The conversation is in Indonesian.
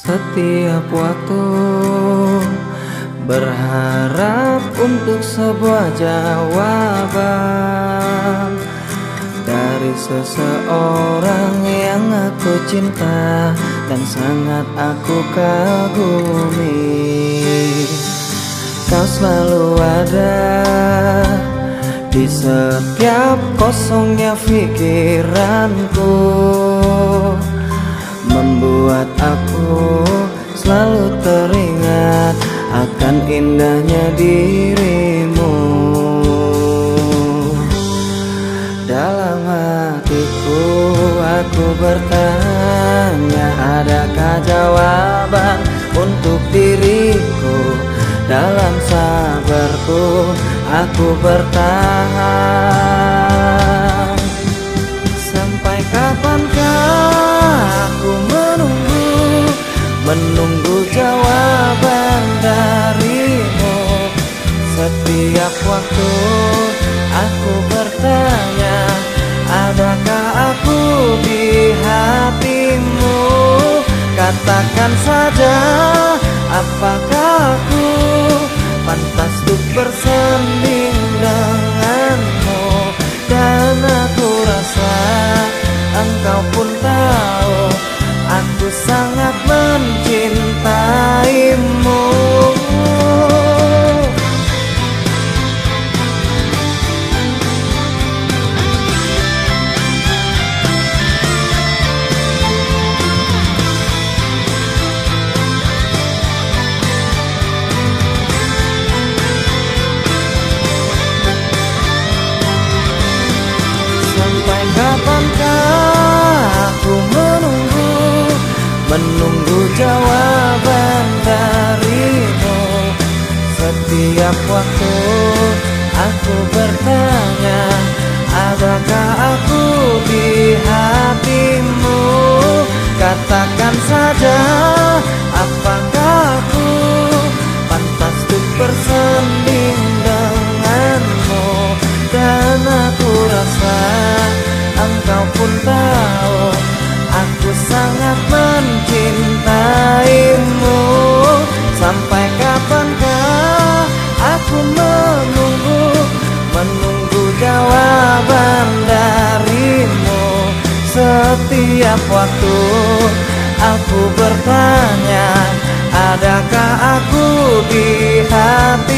Setiap waktu berharap untuk sebuah jawaban dari seseorang yang aku cinta dan sangat aku kagumi. Kau selalu ada di setiap kosongnya pikiranku, membuat aku selalu teringat akan indahnya dirimu. Dalam hatiku aku bertanya, adakah jawaban untuk diriku? Dalam sabarku aku bertahan. Sampai kapankah aku menunggu jawaban darimu? Setiap waktu aku bertanya, adakah aku di hatimu? Katakan saja, apakah aku pantas untuk bersanding denganmu? Dan aku rasa engkau pun tahu, aku sangat mencintaimu. Sampai kapankah aku menunggu jawaban darimu? Setiap waktu aku bertanya, adakah aku di hatimu? Katakan saja, apakah aku pantas untuk bersanding denganmu? Dan aku rasa engkau pun tahu, aku sangat mencintaimu. Sampai kapankah aku menunggu jawaban darimu? Setiap waktu aku bertanya, adakah aku di hati?